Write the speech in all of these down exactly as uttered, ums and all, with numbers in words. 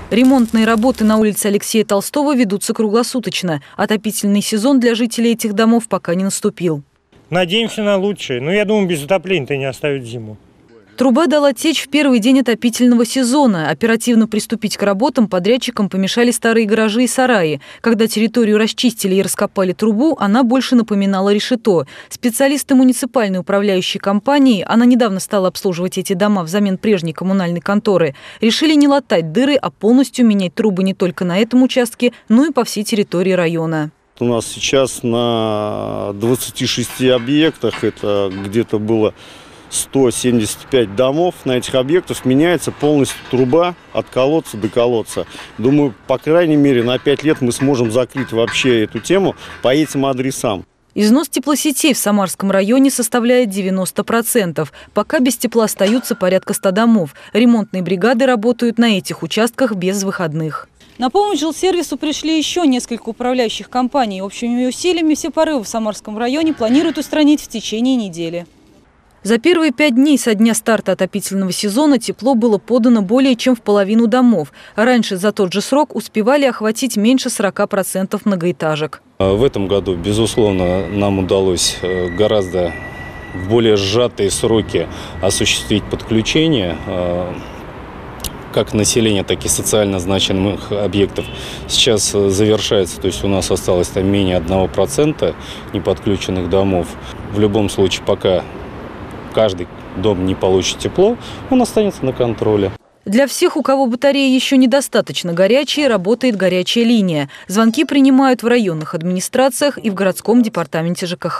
Ремонтные работы на улице Алексея Толстого ведутся круглосуточно. Отопительный сезон для жителей этих домов пока не наступил. Надеемся на лучшее. Но я думаю, без отопления-то не оставят зиму. Труба дала течь в первый день отопительного сезона. Оперативно приступить к работам подрядчикам помешали старые гаражи и сараи. Когда территорию расчистили и раскопали трубу, она больше напоминала решето. Специалисты муниципальной управляющей компании, она недавно стала обслуживать эти дома взамен прежней коммунальной конторы, решили не латать дыры, а полностью менять трубы не только на этом участке, но и по всей территории района. У нас сейчас на двадцати шести объектах, это где-то было сто семьдесят пять домов, на этих объектах меняется полностью труба от колодца до колодца. Думаю, по крайней мере, на пять лет мы сможем закрыть вообще эту тему по этим адресам. Износ теплосетей в Самарском районе составляет девяносто процентов. Пока без тепла остаются порядка ста домов. Ремонтные бригады работают на этих участках без выходных. На помощь жилсервису пришли еще несколько управляющих компаний. Общими усилиями все порывы в Самарском районе планируют устранить в течение недели. За первые пять дней со дня старта отопительного сезона тепло было подано более чем в половину домов. Раньше за тот же срок успевали охватить меньше сорока процентов многоэтажек. В этом году, безусловно, нам удалось гораздо в более сжатые сроки осуществить подключение как населения, так и социально значимых объектов. Сейчас завершается, то есть у нас осталось там менее одного процента неподключенных домов. В любом случае, пока каждый дом не получит тепло, он останется на контроле. Для всех, у кого батареи еще недостаточно горячие, работает горячая линия. Звонки принимают в районных администрациях и в городском департаменте ЖКХ.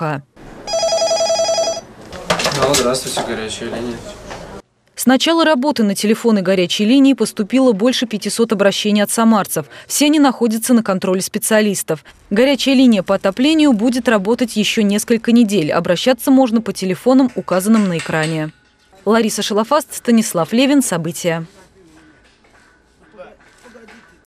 Алло, здравствуйте, горячая линия. С начала работы на телефоны горячей линии поступило больше пятисот обращений от самарцев. Все они находятся на контроле специалистов. Горячая линия по отоплению будет работать еще несколько недель. Обращаться можно по телефонам, указанным на экране. Лариса Шалафаст, Станислав Левин. События.